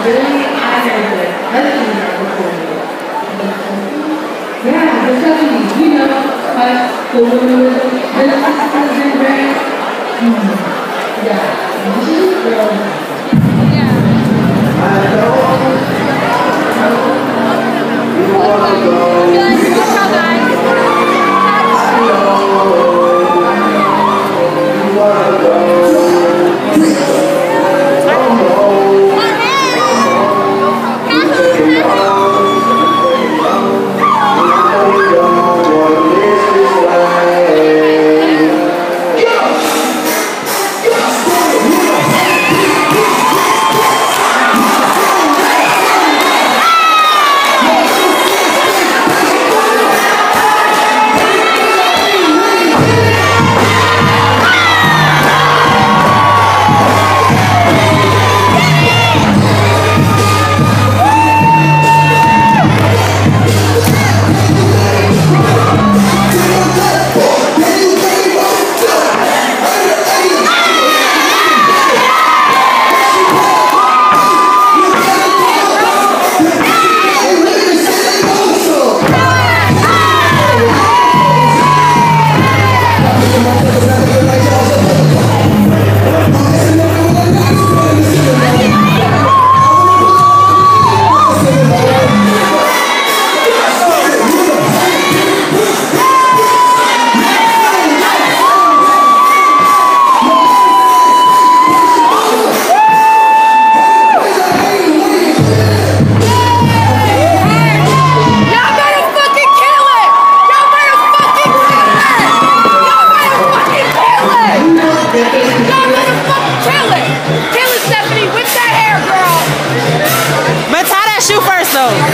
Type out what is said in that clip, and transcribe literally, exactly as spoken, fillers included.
really honored that husbands are recording. Yeah, they're telling me, you know, like the women, the sisters and grand. Yeah, she's girl. Yeah. I know. You wanna go. Good, good show, guys. I know. You wanna go. Shoe first though.